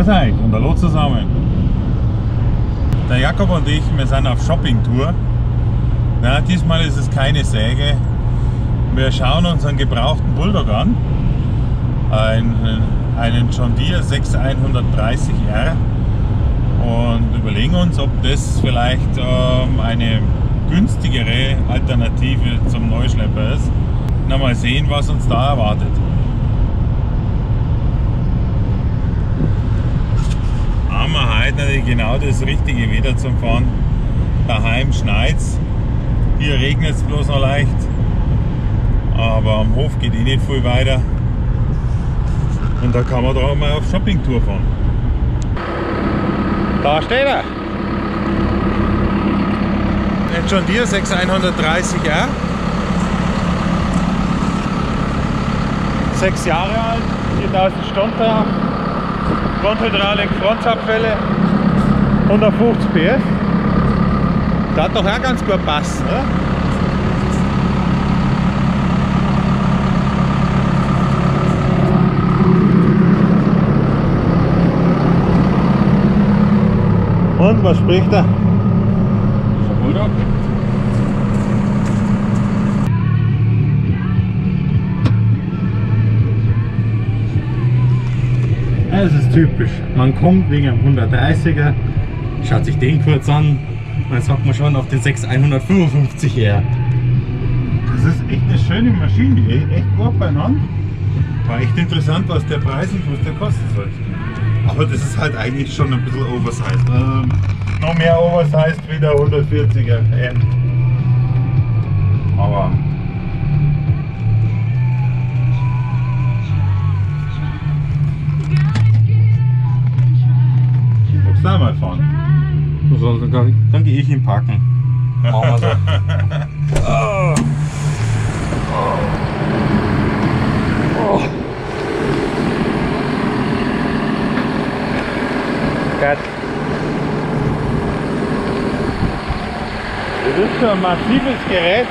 Grüß euch und hallo zusammen. Der Jakob und ich, wir sind auf Shoppingtour. Ja, diesmal ist es keine Säge. Wir schauen uns einen gebrauchten Bulldog an. Einen John Deere 6130R. Und überlegen uns, ob das vielleicht eine günstigere Alternative zum Neuschlepper ist. Na, mal sehen, was uns da erwartet. Haben wir heute natürlich genau das richtige Wetter zum Fahren. Daheim schneit's, hier regnet es bloß noch leicht, aber am Hof geht eh nicht viel weiter. Und da kann man doch mal auf Shoppingtour fahren. Da steht er! Ein John Deere 6130R. 6 Jahre alt, 4000 Stunden, Fronthydraulik, Frontzapfwelle, 150 PS. Das hat doch auch ganz gut passen, oder? Und was spricht er? Bulldog. Es ist typisch. Man kommt wegen einem 130er, schaut sich den kurz an, und dann sagt man schon auf den 6155R. Das ist echt eine schöne Maschine, echt gut beieinander. War echt interessant, was der Preis ist, was der kosten soll. Aber das ist halt eigentlich schon ein bisschen oversized. Noch mehr oversized wie der 140er M. Aber willst du da mal fahren? Also, dann gehe ich ihn packen. Machen wir so. Oh. Oh. Das ist schon ein massives Gerät.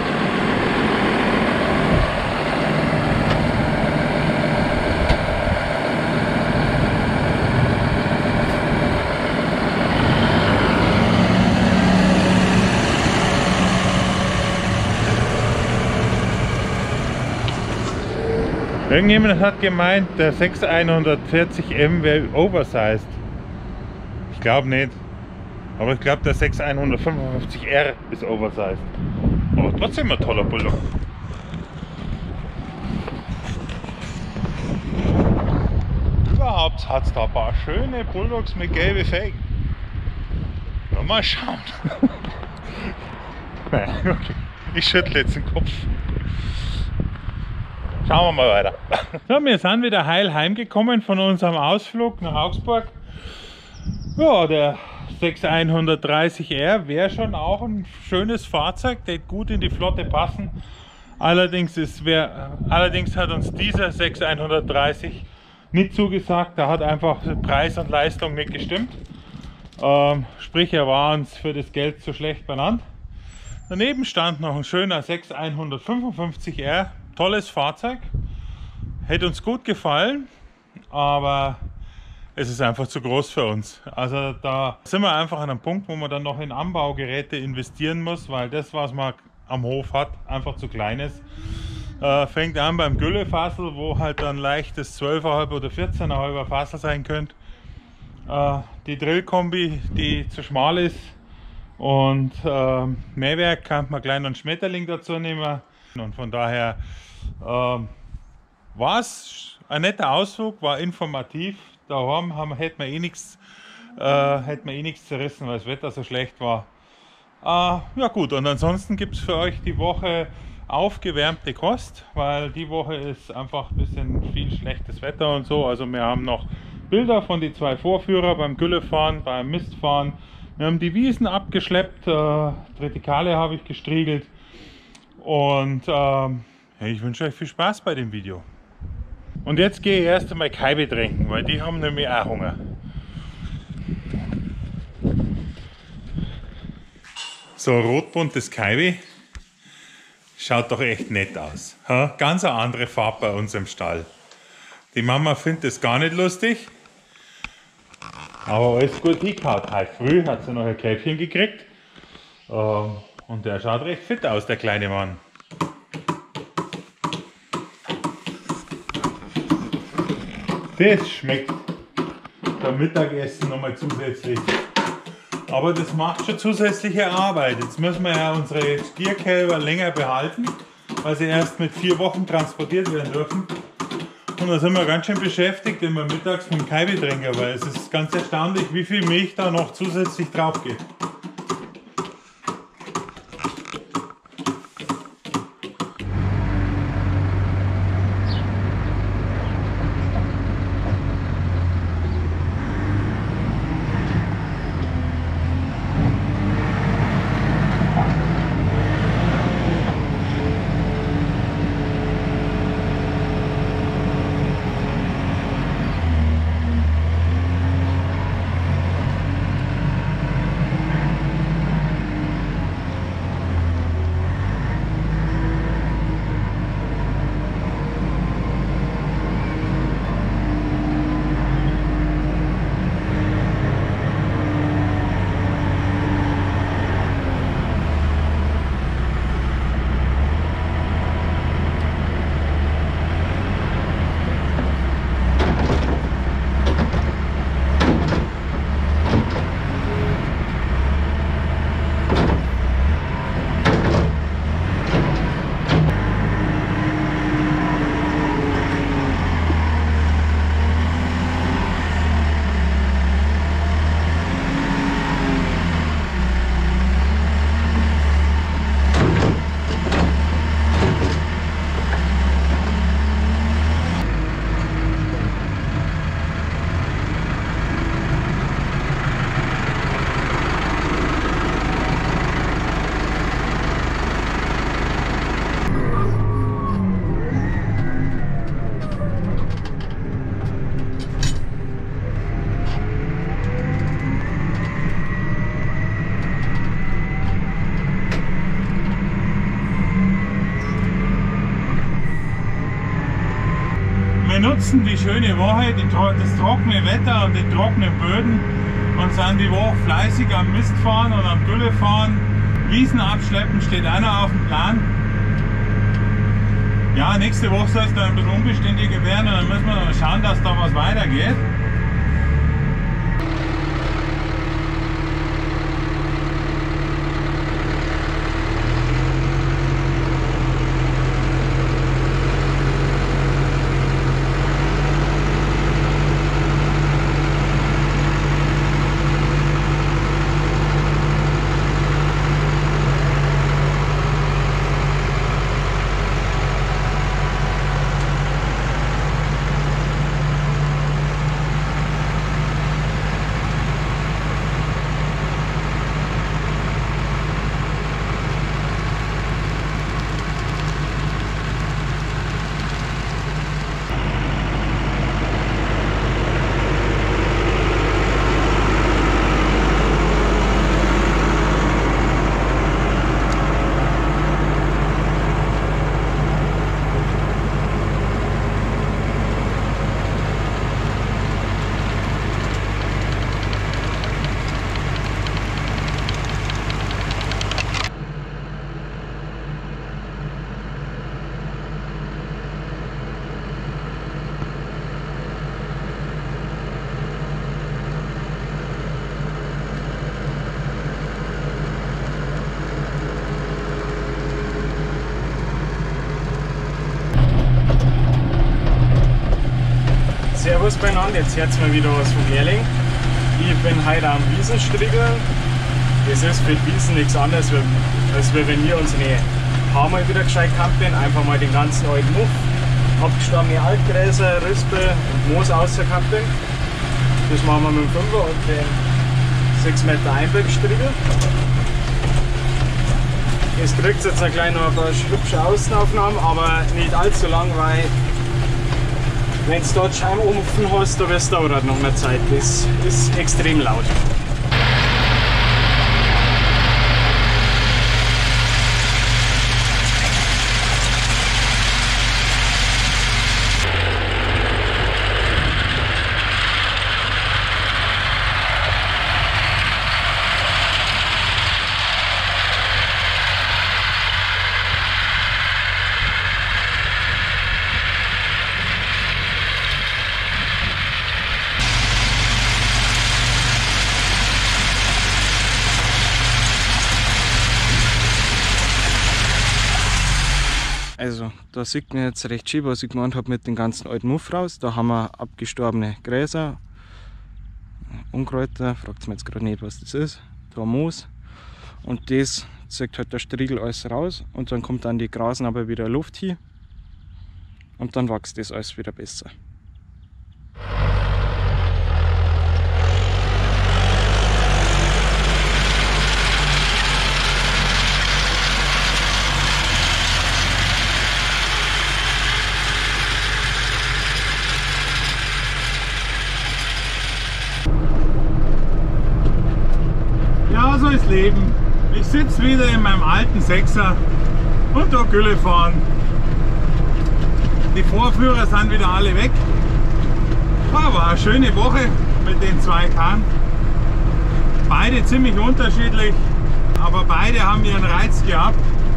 Irgendjemand hat gemeint, der 6140M wäre oversized. Ich glaube nicht. Aber ich glaube, der 6155R ist oversized. Aber trotzdem ein toller Bulldog. Überhaupt hat es da ein paar schöne Bulldogs mit gelben Felgen. Mal schauen. Naja, okay. Ich schüttle jetzt den Kopf. Schauen wir mal weiter. So, wir sind wieder heil heimgekommen von unserem Ausflug nach Augsburg. Ja, der 6130R wäre schon auch ein schönes Fahrzeug, der gut in die Flotte passen. Allerdings hat uns dieser 6130 nicht zugesagt. Da hat einfach Preis und Leistung nicht gestimmt. Sprich, er war uns für das Geld zu schlecht benannt. Daneben stand noch ein schöner 6155R. Tolles Fahrzeug, hätte uns gut gefallen, aber es ist einfach zu groß für uns. Also da sind wir einfach an einem Punkt, wo man dann noch in Anbaugeräte investieren muss, weil das, was man am Hof hat, einfach zu klein ist. Fängt an beim Güllefassel, wo halt dann leichtes 12,5 oder 14,5 Fassel sein könnte. Die Drillkombi, die zu schmal ist, und Mähwerk kann man gleich noch einen Schmetterling dazu nehmen. Und von daher war es ein netter Ausflug, war informativ. Daheim hätten wir eh nichts zerrissen, weil das Wetter so schlecht war. Ja gut, und ansonsten gibt es für euch die Woche aufgewärmte Kost, weil die Woche ist einfach ein bisschen viel schlechtes Wetter und so. Also wir haben noch Bilder von die 2 Vorführer beim Güllefahren, beim Mistfahren. Wir haben die Wiesen abgeschleppt, Tritikale habe ich gestriegelt. Und ich wünsche euch viel Spaß bei dem Video. Und jetzt gehe ich erst einmal Kaibe trinken, weil die haben nämlich auch Hunger. So ein rotbuntes Kaibe schaut doch echt nett aus. Ha? Ganz eine andere Farbe bei uns im Stall. Die Mama findet das gar nicht lustig. Aber alles gut hingehauen. Heute früh hat sie noch ein Käppchen gekriegt. Und der schaut recht fit aus, der kleine Mann. Das schmeckt beim Mittagessen nochmal zusätzlich. Aber das macht schon zusätzliche Arbeit. Jetzt müssen wir ja unsere Stierkälber länger behalten, weil sie erst mit 4 Wochen transportiert werden dürfen. Und da sind wir ganz schön beschäftigt, immer mittags mit dem Kälbetrinker, weil es ist ganz erstaunlich, wie viel Milch da noch zusätzlich drauf geht. Wir nutzen die schöne Woche, das trockene Wetter und die trockenen Böden und sind die Woche fleißig am Mist fahren und am Gülle fahren. Wiesen abschleppen steht einer auf dem Plan. Ja, nächste Woche soll es dann ein bisschen unbeständiger werden und dann müssen wir dann schauen, dass da was weitergeht. Servus beieinander, jetzt hört mal wieder was vom Lehrling. Ich bin heute am Wiesenstriegeln. Das ist für die Wiesen nichts anderes, als wenn wir unsere Haare wieder gescheit campen. Einfach mal den ganzen alten Muff, abgestorbene Altgräser, Rispe und Moos rauskampen. Das machen wir mit dem 5er und den 6 Meter Einwegstriegel. Jetzt kriegt jetzt gleich noch ein paar hübsche Außenaufnahmen, aber nicht allzu lang, weil wenn du dort Scheibenumfen hast, da wirst du dauert noch mehr Zeit. Das ist extrem laut. Also da sieht man jetzt recht schön, was ich gemeint habe mit den ganzen alten Muff raus. Da haben wir abgestorbene Gräser, Unkräuter, fragt mir jetzt gerade nicht, was das ist, da Moos. Und das zieht halt der Striegel alles raus und dann kommt dann die Grasen aber wieder Luft hin und dann wächst das alles wieder besser. Ja, so ist Leben. Ich sitze wieder in meinem alten Sechser und da Gülle fahren. Die Vorführer sind wieder alle weg. War eine schöne Woche mit den zwei Kahn. Beide ziemlich unterschiedlich, aber beide haben ihren Reiz gehabt.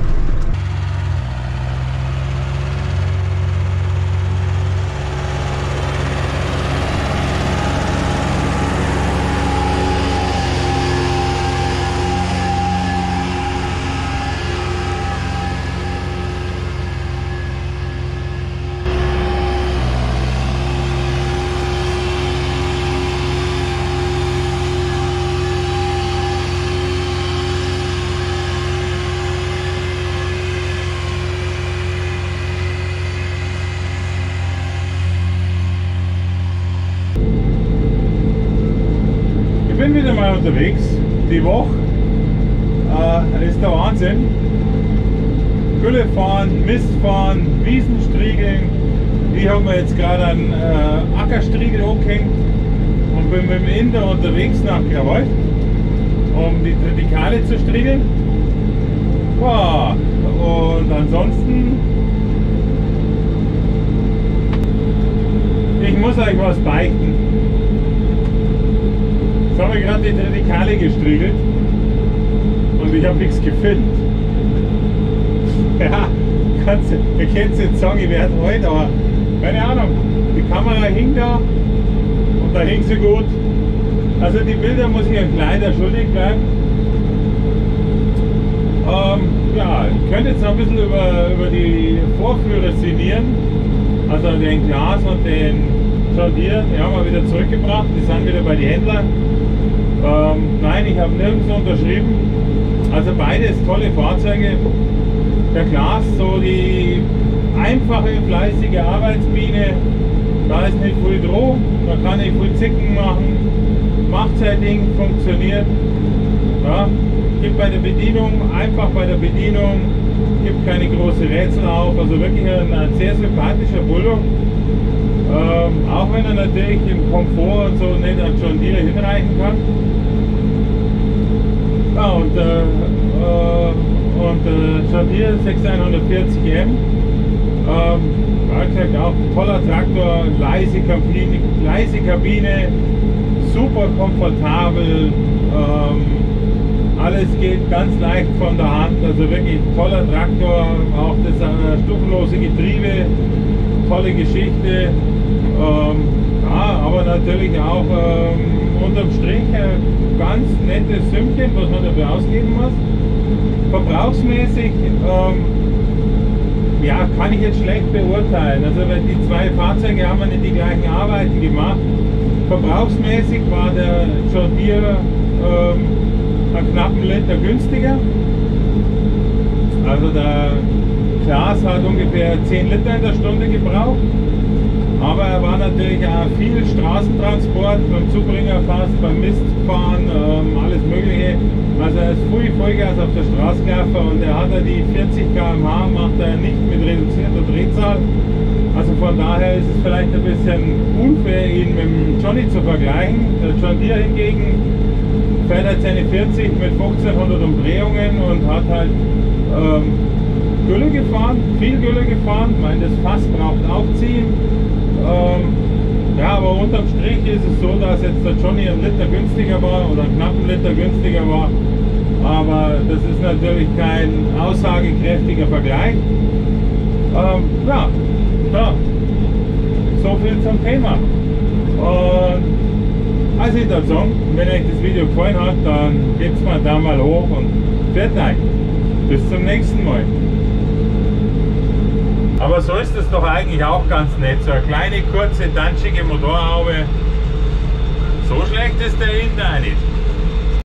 Ich bin wieder mal unterwegs. Die Woche ist der Wahnsinn. Gülle fahren, Mist fahren, Wiesen striegeln. Ich habe mir jetzt gerade einen Ackerstriegel angehängt und bin mit dem Inder unterwegs nach Grauwald, um die Tritikale zu striegeln. Ja, und ansonsten, ich muss euch was beichten. Jetzt habe ich gerade die Tritikale gestriegelt und ich habe nichts gefilmt. Ja, ihr könnt jetzt sagen, ich werde alt, aber keine Ahnung, die Kamera hing da und da hing sie gut. Also die Bilder muss ich euch leider schuldig bleiben. Ja, ich könnte jetzt noch ein bisschen über die Vorführer sinnieren, also den Glas und den John Deere, die haben wir wieder zurückgebracht, die sind wieder bei den Händlern. Nein, ich habe nirgends unterschrieben, also beides tolle Fahrzeuge. Der Glas, so die einfache, fleißige Arbeitsbiene, da ist nicht viel Droh, da kann ich viel Zicken machen, macht sein Ding, funktioniert. Ja, gibt bei der Bedienung, einfach bei der Bedienung, gibt keine großen Rätsel auf, also wirklich ein sehr sympathischer Bulldog. Auch wenn er natürlich im Komfort und so nicht an John Deere hinreichen kann. Ja, und John Deere 6140M, wie gesagt, auch ein toller Traktor, leise Kabine, super komfortabel, alles geht ganz leicht von der Hand, also wirklich toller Traktor, auch das stufenlose Getriebe, tolle Geschichte, ja, aber natürlich auch unterm Strich ein ganz nettes Sümmchen, was man dafür ausgeben muss. Verbrauchsmäßig ja, kann ich jetzt schlecht beurteilen, also weil die zwei Fahrzeuge haben nicht die gleichen Arbeiten gemacht. Verbrauchsmäßig war der John Deere einen knappen Liter günstiger, also der Glas hat ungefähr 10 Liter in der Stunde gebraucht, aber er war natürlich auch viel Straßentransport, beim Zubringerfass, beim Mistfahren, alles mögliche. Also er ist viel Vollgas auf der Straße gelaufen und er hat ja die 40 km/h, macht er nicht mit reduzierter Drehzahl. Also von daher ist es vielleicht ein bisschen unfair, ihn mit dem Johnny zu vergleichen. Der John Deere hingegen fährt halt seine 40 mit 1500 Umdrehungen und hat halt Gülle gefahren, viel Gülle gefahren. Ich meine, das Fass braucht Aufziehen. Ja, aber unterm Strich ist es so, dass jetzt der Johnny einen Liter günstiger war oder einen knappen Liter günstiger war. Aber das ist natürlich kein aussagekräftiger Vergleich. Ja, so viel zum Thema. Und also ich würde sagen, wenn euch das Video gefallen hat, dann gebt es mir einen Daumen hoch und fertig. Bis zum nächsten Mal. Aber so ist es doch eigentlich auch ganz nett. So eine kleine, kurze, tanschige Motorhaube. So schlecht ist der Inder auch nicht.